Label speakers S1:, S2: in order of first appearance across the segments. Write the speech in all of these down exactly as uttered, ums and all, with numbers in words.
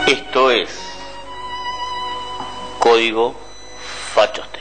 S1: Esto es Código Fachostegui.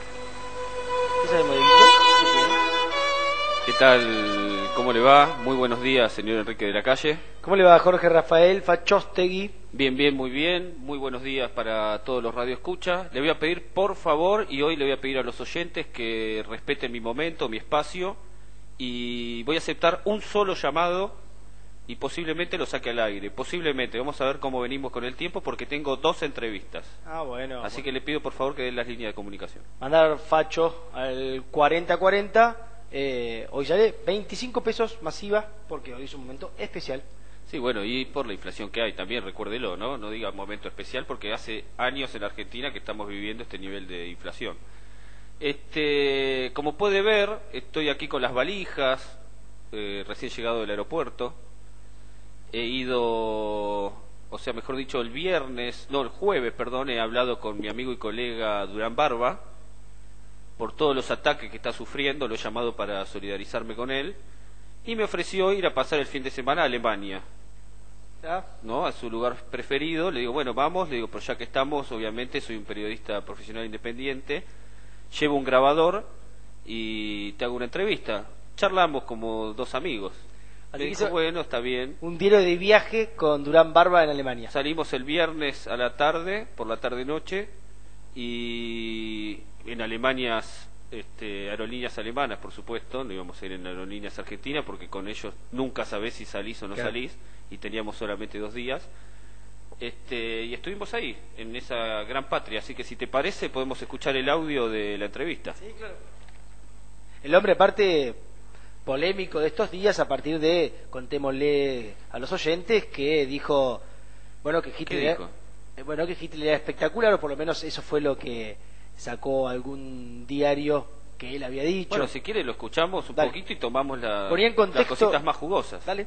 S2: ¿Qué tal? ¿Cómo le va? Muy buenos días, señor Enrique de la Calle.
S3: ¿Cómo le va, Jorge Rafael Fachostegui?
S2: Bien, bien, muy bien. Muy buenos días para todos los radioescuchas. Le voy a pedir, por favor, y hoy le voy a pedir a los oyentes que respeten mi momento, mi espacio, y voy a aceptar un solo llamado y posiblemente lo saque al aire. Posiblemente. Vamos a ver cómo venimos con el tiempo porque tengo dos entrevistas.
S3: Ah, bueno.
S2: Así
S3: bueno.
S2: que le pido, por favor, que den las líneas de comunicación.
S3: Mandar facho al cuarenta cuarenta. Eh, hoy sale veinticinco pesos masiva porque hoy es un momento especial.
S2: Sí, bueno, y por la inflación que hay también, recuérdelo, ¿no? No diga momento especial porque hace años en Argentina que estamos viviendo este nivel de inflación. Este, como puede ver, estoy aquí con las valijas, eh, recién llegado del aeropuerto. He ido, o sea, mejor dicho, el viernes, no, el jueves, perdón, he hablado con mi amigo y colega Durán Barba por todos los ataques que está sufriendo, lo he llamado para solidarizarme con él y me ofreció ir a pasar el fin de semana a Alemania,
S3: ¿Ah?
S2: ¿no? A su lugar preferido. Le digo, bueno, vamos, le digo, pero ya que estamos, obviamente soy un periodista profesional independiente, llevo un grabador y te hago una entrevista. Charlamos como dos amigos. Me dijo, bueno, está bien.
S3: Un diario de viaje con Durán Barba en Alemania.
S2: Salimos el viernes a la tarde, por la tarde-noche, y en Alemania, este, aerolíneas alemanas, por supuesto, no íbamos a ir en aerolíneas argentinas, porque con ellos nunca sabés si salís o no
S3: claro.
S2: salís, y teníamos solamente dos días. Este, y estuvimos ahí, en esa gran patria, así que si te parece podemos escuchar el audio de la entrevista.
S3: Sí, claro. El hombre, aparte, polémico de estos días a partir de, contémosle a los oyentes, que dijo, bueno, que Hitler,
S2: dijo?
S3: Eh, bueno, que Hitler era espectacular, o por lo menos eso fue lo que sacó algún diario que él había dicho.
S2: Bueno, si quiere lo escuchamos un
S3: Dale.
S2: poquito y tomamos la,
S3: Ponía en contexto,
S2: las cositas más jugosas.
S3: Dale.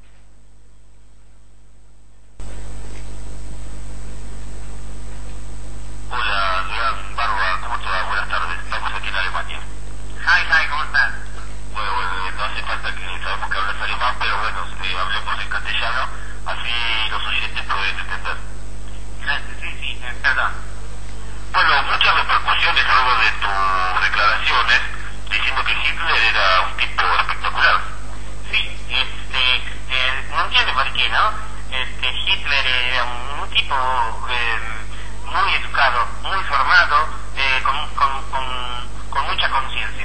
S4: Hola, Durán Barba, ¿cómo te va? Buenas tardes. Estamos aquí en Alemania. Hi, hi, ¿cómo estás? Bueno, bueno, no hace falta que sabemos que hablas alemán, pero bueno, eh, hablemos en castellano, así los oyentes pueden entender. Sí, sí, perdón. Bueno, muchas repercusiones luego de tus declaraciones diciendo que Hitler era un tipo espectacular. Sí, este, eh, no entiendo por qué, ¿no? Este, Hitler era un, un tipo eh, muy educado, muy formado, eh, con, con, con, con mucha conciencia.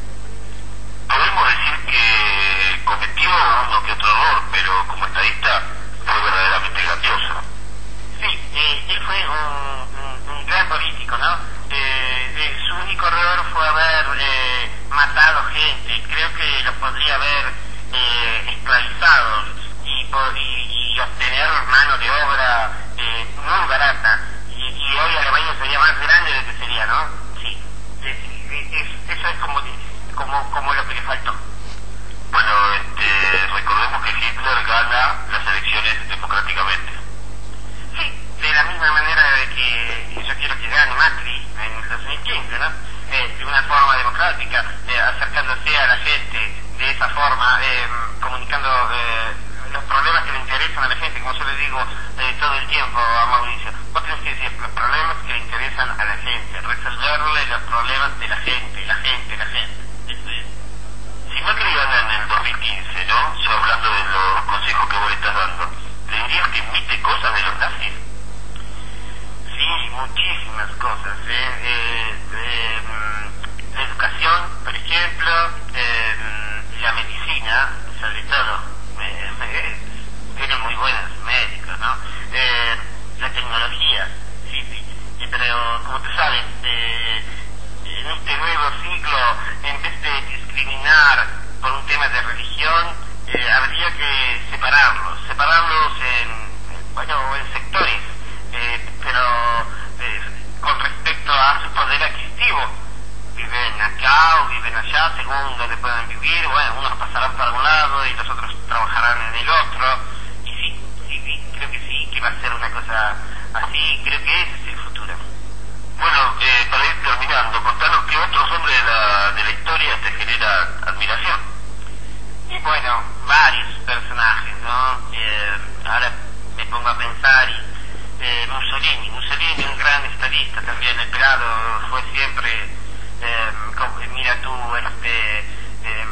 S4: Podemos decir que cometió uno que otro error, pero como estadista fue verdaderamente grandioso. Sí, eh, él fue un, un, un gran político, ¿no? Eh, eh, su único error fue haber eh, matado gente. Creo que lo podría haber eh, esclavizado y, por, y, y obtener mano de obra eh, muy barata. Y, y hoy Alemania sería más grande de lo que sería, ¿no? Sí, es, es, eso es como, como, como lo que le faltó. Bueno, este, recordemos que Hitler gana las elecciones democráticamente. Sí, de la misma manera de que yo quiero que gane Macri en el dos mil quince, ¿no? Eh, de una forma democrática, eh, acercándose a la gente de esa forma, eh, comunicando eh, los problemas que le interesan a la gente, como yo le digo eh, todo el tiempo a Mauricio. Vos tenés que decir los problemas que le interesan a la gente, resolverle los problemas de la gente, la gente, la gente. Eso es. Si Macri gana en el dos mil quince, ¿no? Yo hablando de los consejos que vos le estás dando, ¿le dirías que imite cosas de los nazis? Sí, muchísimas cosas. ¿eh? Eh, eh, la educación, por ejemplo, eh, la medicina, sobre todo, eh, eh, tienen muy buenos médicos, ¿no? Eh, la tecnología, sí, sí. Eh, pero, como tú sabes, eh, en este nuevo siglo, en vez de discriminar por un tema de religión, eh, habría que separarlos, separarlos en, bueno, en sectores, eh, pero eh, con respecto a su poder adquisitivo. Viven acá o viven allá, según donde puedan vivir, bueno, unos pasarán para un lado y los otros trabajarán en el otro, y sí, sí, sí, creo que sí, que va a ser una cosa así, creo que ese es el futuro. Bueno, eh, para ir terminando, contanos qué otros hombres de la, de la historia te genera admiración. Y bueno, varios personajes, ¿no? Eh, ahora me pongo a pensar y eh, Mussolini, Mussolini un gran estadista también, el pelado fue siempre, eh, como, mira tú, este, eh,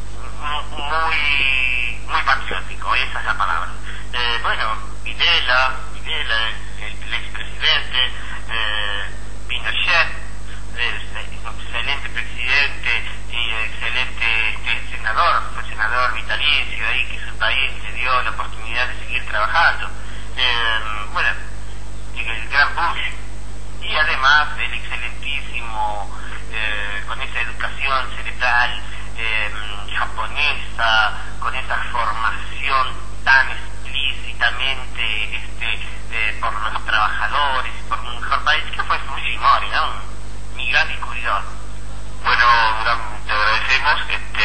S4: muy, muy patriótico, esa es la palabra. Eh, bueno, Videla, Videla, el, el expresidente, eh, Pinochet, eh, excelente presidente y excelente este, senador, fue senador vitalicio ahí que su país le dio la oportunidad de seguir trabajando. Eh, bueno, el gran Bush, y además el excelentísimo, eh, con esa educación cerebral eh, japonesa, con esa formación tan explícitamente este, eh, por los trabajadores, por un mejor país, que fue Fujimori, ¿no? Mi gran descubridor. Bueno, Durán, te agradecemos, este,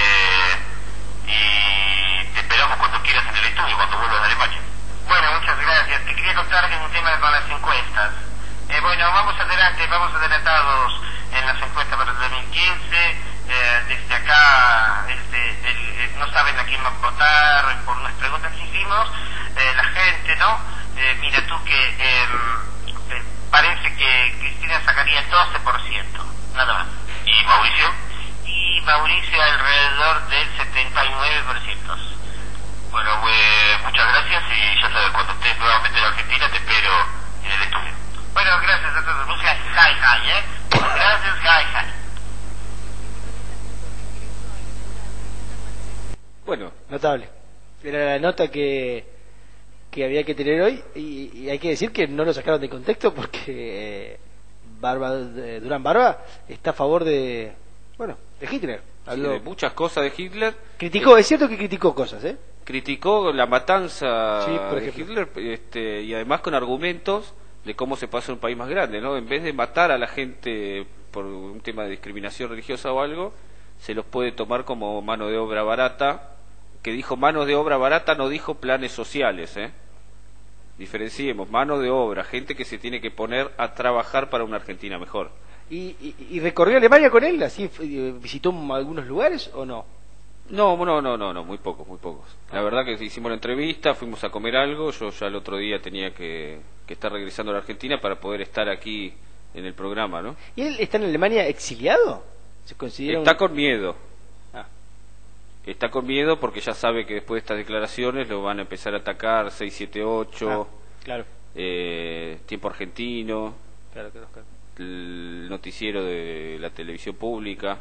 S4: y te esperamos cuando quieras en el estudio, cuando vuelvas a Alemania. Bueno, muchas gracias. Te quería contar que es un tema con las encuestas. Eh, bueno, vamos adelante, vamos adelantados en las encuestas para el dos mil quince. Eh, desde acá este, el, el, no saben a quién van a votar por unas preguntas que hicimos. Eh, la gente, ¿no? Eh, mira tú que eh, eh, parece que Cristina sacaría el doce por ciento, nada más.
S5: ¿Y Mauricio?
S4: Y Mauricio alrededor del setenta y nueve por ciento.
S5: Bueno, pues muchas gracias y ya sabes, cuando estés nuevamente en Argentina te espero en el estudio.
S4: Bueno, gracias a todos. Muchas gracias, hi, hi, ¿eh? Gracias, hi, hi.
S2: Bueno,
S3: Notable. Era la nota que, que había que tener hoy y, y hay que decir que no lo sacaron de contexto porque eh, Barba, eh, Durán Barba está a favor de, bueno, de Hitler. Habló,
S2: sí, de muchas cosas de Hitler.
S3: criticó, es cierto que criticó cosas, ¿eh?
S2: Criticó la matanza
S3: Sí, por
S2: de
S3: ejemplo.
S2: Hitler, este, y además con argumentos de cómo se pasó en un país más grande, ¿no? En vez de matar a la gente por un tema de discriminación religiosa o algo, se los puede tomar como mano de obra barata. Que dijo mano de obra barata, no dijo planes sociales, ¿eh? Diferenciemos, mano de obra, gente que se tiene que poner a trabajar para una Argentina mejor.
S3: ¿Y, y, y recorrió Alemania con él? ¿Así eh, visitó algunos lugares o no?
S2: No, no, no, no, no, muy pocos, muy pocos. La verdad que hicimos la entrevista, fuimos a comer algo, yo ya el otro día tenía que, que estar regresando a la Argentina para poder estar aquí en el programa, ¿no?
S3: ¿Y él está en Alemania exiliado? ¿Se considera
S2: Está
S3: un-
S2: con miedo,
S3: Ah,
S2: está con miedo porque ya sabe que después de estas declaraciones lo van a empezar a atacar seis siete ocho,
S3: ah, claro,
S2: eh, Tiempo Argentino,
S3: claro, claro, claro.
S2: el noticiero de la televisión pública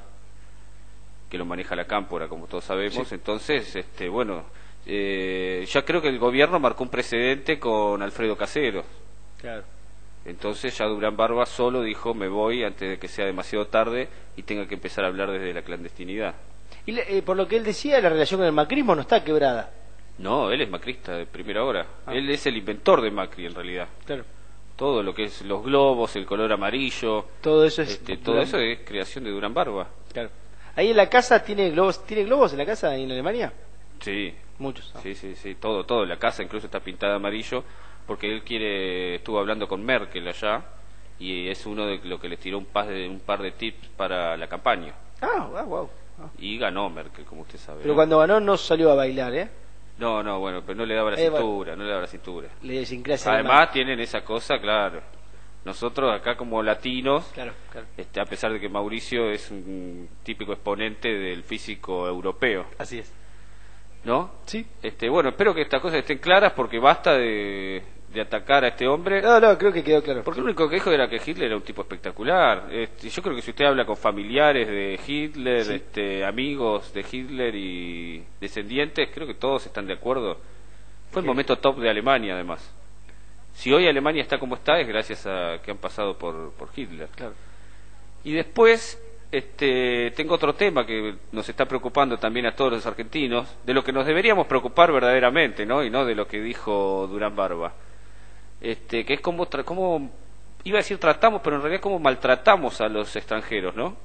S2: que lo maneja la Cámpora, como todos sabemos.
S3: Sí.
S2: Entonces, este, bueno, eh, ya creo que el gobierno marcó un precedente con Alfredo Caseros.
S3: Claro.
S2: Entonces ya Durán Barba solo dijo me voy antes de que sea demasiado tarde y tenga que empezar a hablar desde la clandestinidad.
S3: Y le- eh, por lo que él decía, la relación con el macrismo no está quebrada.
S2: No, él es macrista de primera hora.
S3: Ah.
S2: Él es el inventor de Macri en realidad.
S3: Claro.
S2: Todo lo que es los globos, el color amarillo,
S3: Todo eso es.
S2: este, todo eso es creación de Durán Barba.
S3: Claro. Ahí en la casa tiene globos, ¿tiene globos en la casa ahí en Alemania?
S2: Sí,
S3: Muchos. ah.
S2: sí, sí, sí, todo, todo. La casa incluso está pintada amarillo porque él quiere, estuvo hablando con Merkel allá y es uno de lo que les tiró un par de, un par de tips para la campaña.
S3: Ah, wow, wow. Ah.
S2: Y ganó Merkel, como usted sabe.
S3: Pero
S2: ¿no?
S3: cuando ganó no salió a bailar, ¿eh?
S2: No, no, bueno, pero no le daba la
S3: Eh, bueno.
S2: cintura, no le daba la cintura.
S3: Le desincrasia.
S2: Además tienen esa cosa, claro. Nosotros acá como latinos,
S3: Claro, claro.
S2: este, a pesar de que Mauricio es un típico exponente del físico europeo,
S3: Así es.
S2: ¿no?
S3: Sí.
S2: Este, bueno, espero que estas cosas estén claras porque basta de, de atacar a este hombre.
S3: No, no, creo que quedó claro.
S2: Porque lo único que dijo era que Hitler era un tipo espectacular. Este, yo creo que si usted habla con familiares de Hitler,
S3: Sí.
S2: este, amigos de Hitler y descendientes, creo que todos están de acuerdo. Fue el
S3: Sí.
S2: momento top de Alemania, además. Si hoy Alemania está como está es gracias a que han pasado por, por Hitler.
S3: Claro.
S2: Y después, este, tengo otro tema que nos está preocupando también a todos los argentinos, de lo que nos deberíamos preocupar verdaderamente, ¿no? Y no de lo que dijo Durán Barba. Este, que es como, tra- como, iba a decir tratamos, pero en realidad como maltratamos a los extranjeros, ¿no?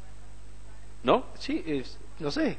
S2: ¿No?
S3: Sí, es, no sé.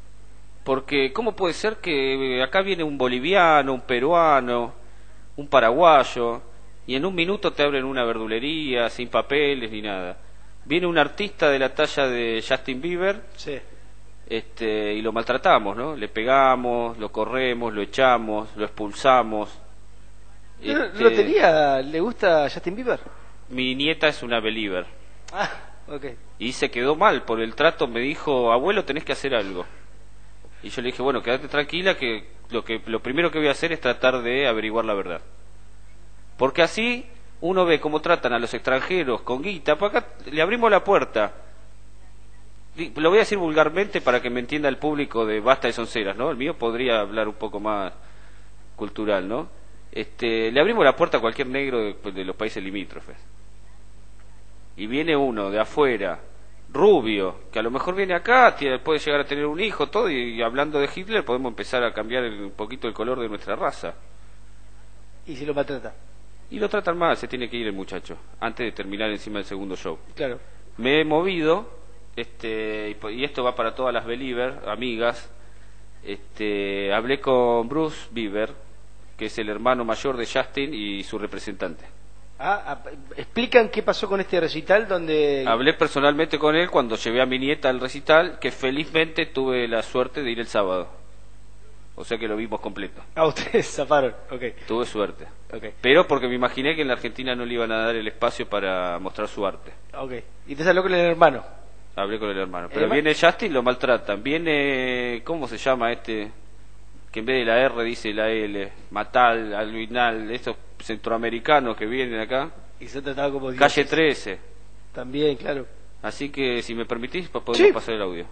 S2: Porque ¿cómo puede ser que acá viene un boliviano, un peruano, un paraguayo, y en un minuto te abren una verdulería sin papeles ni nada? Viene un artista de la talla de Justin Bieber,
S3: Sí.
S2: este, y lo maltratamos, ¿no? Le pegamos, lo corremos, lo echamos, lo expulsamos.
S3: ¿No,
S2: Este,
S3: ¿No tenía? ¿Le gusta Justin Bieber?
S2: Mi nieta es una believer.
S3: Ah, ok.
S2: Y se quedó mal por el trato, me dijo, abuelo, tenés que hacer algo. Y yo le dije, bueno, quédate tranquila, que lo que lo primero que voy a hacer es tratar de averiguar la verdad. Porque así uno ve cómo tratan a los extranjeros con guita, por acá le abrimos la puerta. Lo voy a decir vulgarmente para que me entienda el público de Basta de Sonceras, ¿no? El mío podría hablar un poco más cultural, ¿no? Este, le abrimos la puerta a cualquier negro de, de los países limítrofes. Y viene uno de afuera, rubio, que a lo mejor viene acá, tiene, puede llegar a tener un hijo, todo, y, y hablando de Hitler podemos empezar a cambiar el, un poquito el color de nuestra raza.
S3: ¿Y si lo maltrata?
S2: Y lo tratan mal, se tiene que ir el muchacho, antes de terminar encima del segundo show.
S3: Claro.
S2: Me he movido, este, y, y esto va para todas las Believer, amigas, este, hablé con Bruce Bieber, que es el hermano mayor de Justin y su representante.
S3: Ah, ah, explican qué pasó con este recital donde...
S2: Hablé personalmente con él cuando llevé a mi nieta al recital, que felizmente tuve la suerte de ir el sábado. O sea que lo vimos completo.
S3: Ah, ustedes zafaron, ok.
S2: Tuve suerte.
S3: Okay.
S2: Pero porque me imaginé que en la Argentina no le iban a dar el espacio para mostrar su arte.
S3: Ok. Y te habló con el hermano.
S2: Hablé con el hermano. Pero
S3: ¿El
S2: viene Justin, lo maltratan. Viene, ¿cómo se llama este? Que en vez de la R dice la L. Matal, Albinal, estos centroamericanos que vienen acá.
S3: Y se trataba como dioses.
S2: Calle trece.
S3: También, claro.
S2: Así que si me permitís, podemos
S3: Sí.
S2: pasar el audio.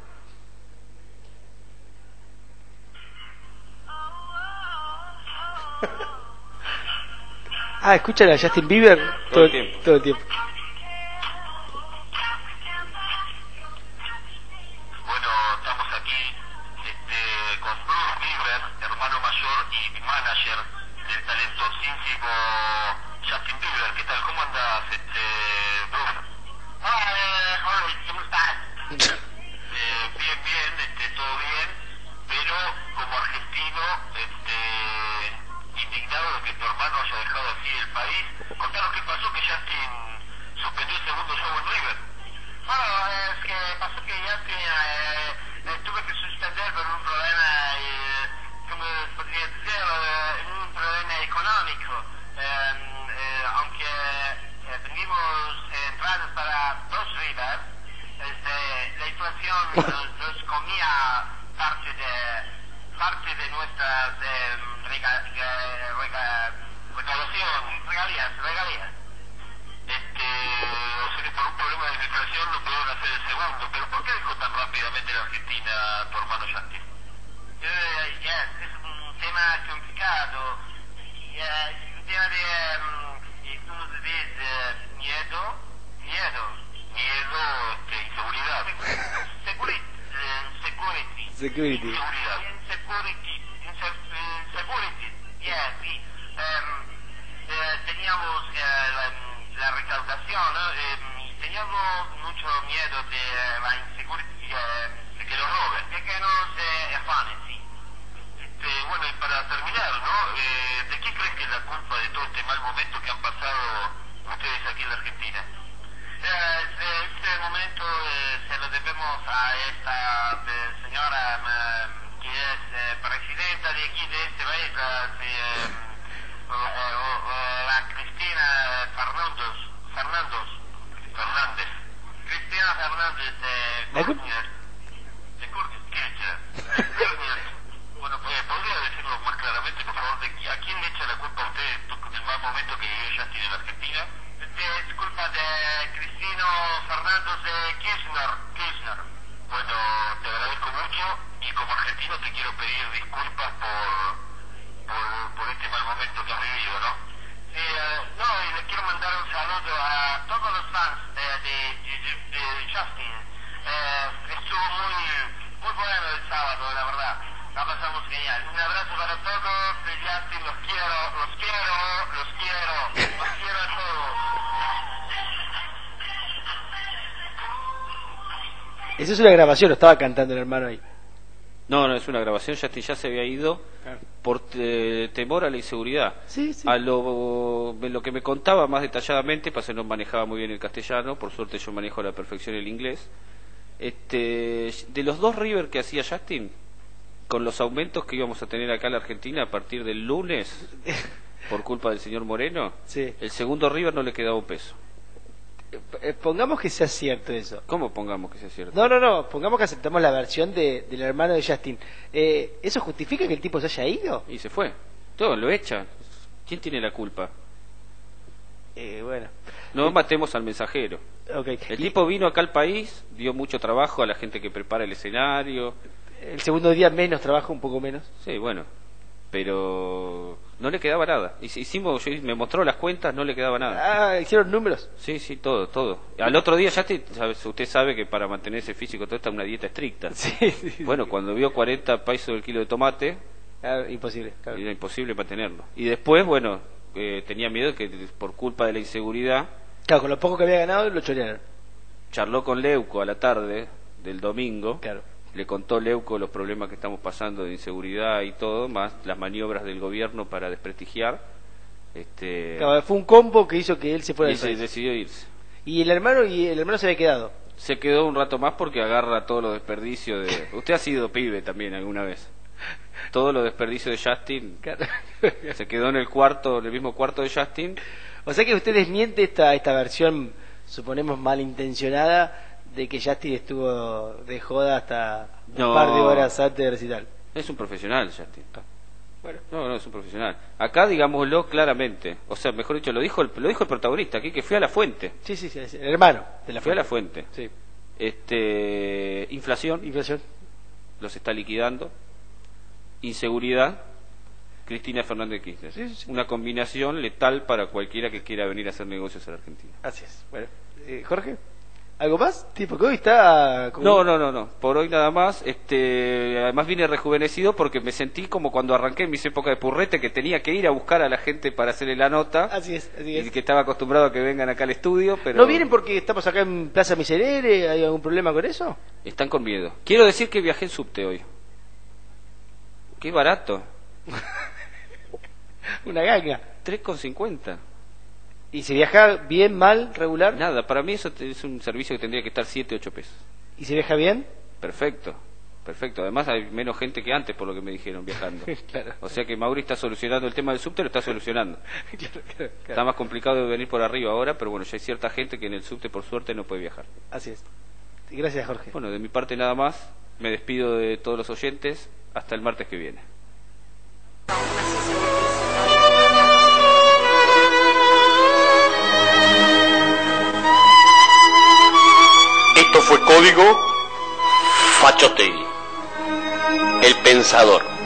S3: Ah, escuchan a Justin Bieber
S2: Todo el tiempo.
S3: Todo el tiempo.
S4: Bueno, estamos aquí este, con Bruce Bieber, hermano mayor y manager del talentosísimo Justin Bieber. ¿Qué tal? ¿Cómo andas, este, Bruce? Hola, ¿cómo estás? Eh, bien, bien, este, todo bien, pero como argentino, este, indignado de que tu hermano haya dejado así el país. Contanos qué pasó, que Justin suspendió el segundo show en River. Bueno, es que pasó que Justin eh, eh, tuve que suspender por un problema, eh, como podría decir, eh, un problema económico. Eh, eh, aunque eh, vendimos entradas para dos Rivers, este, la inflación nos, nos comía parte de parte de nuestras eh, rega, eh, rega, regalación, regalías, regalías. Este, o sea que por un problema de inflación no pudieron hacer el segundo. Pero ¿por qué dejó tan rápidamente la Argentina tu hermano Justin? Uh, yes, es un tema complicado. Uh, es un tema de, um, ¿cómo se dice? Miedo, miedo, miedo, este, inseguridad. Security, uh, security.
S3: Security.
S4: Inseguridad. Insecurity, inse- insecurity, yes, sí. Um, eh, teníamos eh, la, la recaudación, ¿no? Eh, y teníamos mucho miedo de la inseguridad, eh, de que nos roben, de que nos eh, afanen, sí. Este, bueno, y para terminar, ¿no? Eh, ¿de qué crees que es la culpa de todo este mal momento que han pasado ustedes aquí en la Argentina? Eh, este momento eh, se lo debemos a esta eh, señora eh, que es eh, presidenta de aquí, de este país, la, eh, o, o, o, la Cristina Fernández, Fernández, Fernández, Cristina Fernández de
S3: ¿La cul-
S4: Kirchner, de Kirchner, de Kirchner. Bueno, pues, ¿podría decirlo más claramente, por favor, de qui- a quién le echa la culpa a usted del mal momento que vivió Justin en la Argentina? Es culpa de Cristina Fernández de Kirchner, Kirchner. Bueno, te agradezco mucho y como argentino te quiero pedir disculpas por, por, por este mal momento que has vivido, ¿no? Sí, eh, no, y le quiero mandar un saludo a todos los fans eh, de, de, de, de Justin. Eh, estuvo muy, muy bueno el sábado, la verdad. La pasamos genial. Un abrazo para todos de Justin, los quiero, los quiero, los quiero, los quiero a todos.
S3: Esa es una grabación, lo estaba cantando el hermano ahí.
S2: No, no, es una grabación, Justin ya se había ido por te- temor a la inseguridad.
S3: Sí, sí.
S2: A lo, de lo que me contaba más detalladamente, pues él no manejaba muy bien el castellano, por suerte yo manejo a la perfección el inglés. Este, de los dos River que hacía Justin, con los aumentos que íbamos a tener acá en la Argentina a partir del lunes, por culpa del señor Moreno,
S3: Sí.
S2: el segundo River no le quedaba un peso.
S3: Eh, Pongamos que sea cierto eso.
S2: ¿Cómo pongamos que sea cierto?
S3: No, no, no, pongamos que aceptamos la versión de, del hermano de Justin. Eh, ¿Eso justifica que el tipo se haya ido?
S2: Y se fue. Todo lo echan. ¿Quién tiene la culpa?
S3: Eh, bueno.
S2: No matemos al mensajero.
S3: Okay.
S2: El
S3: Y
S2: tipo vino acá al país, dio mucho trabajo a la gente que prepara el escenario.
S3: el segundo día menos trabajo, un poco menos.
S2: Sí, bueno. Pero no le quedaba nada. Hic- Hicimos, yo- me mostró las cuentas, no le quedaba nada.
S3: Ah, hicieron números.
S2: Sí, sí, todo, todo. Al otro día ya te, sabes, usted sabe que para mantenerse físico todo está una dieta estricta.
S3: Sí, sí, sí.
S2: Bueno, cuando vio cuarenta pesos el kilo de tomate,
S3: Ah, imposible. Claro.
S2: era imposible mantenerlo. Y después, bueno, eh, tenía miedo que por culpa de la inseguridad,
S3: Claro, con lo poco que había ganado lo chorearon.
S2: charló con Leuco a la tarde del domingo.
S3: Claro.
S2: Le contó Leuco los problemas que estamos pasando de inseguridad y todo, más las maniobras del gobierno para desprestigiar. Este,
S3: Claro, fue un combo que hizo que él se fuera
S2: y
S3: del
S2: se
S3: país.
S2: decidió irse.
S3: Y el hermano y el hermano se había quedado.
S2: Se quedó un rato más porque agarra todos los desperdicios de... Usted ha sido pibe también alguna vez. Todos los desperdicios de Justin.
S3: Claro.
S2: Se quedó en el cuarto, en el mismo cuarto de Justin.
S3: O sea que usted desmiente esta esta versión, suponemos malintencionada, de que Justin estuvo de joda hasta un
S2: No.
S3: par de horas antes del recital.
S2: Es un profesional, Justin.
S3: Bueno,
S2: No, no, es un profesional. Acá digámoslo claramente. O sea, mejor dicho, lo dijo el, lo dijo el protagonista aquí, que fui a la fuente.
S3: sí, sí, sí, es el hermano de la
S2: Fui a la
S3: fuente.
S2: fuente.
S3: Sí.
S2: Este, inflación,
S3: Inflación.
S2: los está liquidando. Inseguridad, Cristina Fernández de Kirchner.
S3: Sí, sí, sí.
S2: Una combinación letal para cualquiera que quiera venir a hacer negocios en Argentina.
S3: Así es. Bueno, eh, Jorge, ¿algo más? Tipo que hoy está como-
S2: No, no, no, no. Por hoy nada más. Este, además vine rejuvenecido porque me sentí como cuando arranqué en mis épocas de purrete, que tenía que ir a buscar a la gente para hacerle la nota.
S3: Así es, así
S2: Y
S3: es.
S2: que estaba acostumbrado a que vengan acá al estudio, pero
S3: ¿No vienen porque estamos acá en Plaza Miserere? ¿Hay algún problema con eso?
S2: están con miedo. Quiero decir que viajé en subte hoy. Qué barato.
S3: Una ganga.
S2: tres con cincuenta.
S3: ¿Y se viaja bien, mal, regular?
S2: Nada, para mí eso te- es un servicio que tendría que estar siete, ocho pesos.
S3: ¿Y se viaja bien?
S2: Perfecto, perfecto. Además hay menos gente que antes, por lo que me dijeron, viajando.
S3: Claro.
S2: O sea que Mauri está solucionando el tema del subte, lo está solucionando.
S3: Claro, claro, claro.
S2: Está más complicado de venir por arriba ahora, pero bueno, ya hay cierta gente que en el subte por suerte no puede viajar.
S3: Así es. Gracias, Jorge.
S2: Bueno, de mi parte nada más. Me despido de todos los oyentes. Hasta el martes que viene.
S1: Esto fue Código Fachotegui, el pensador.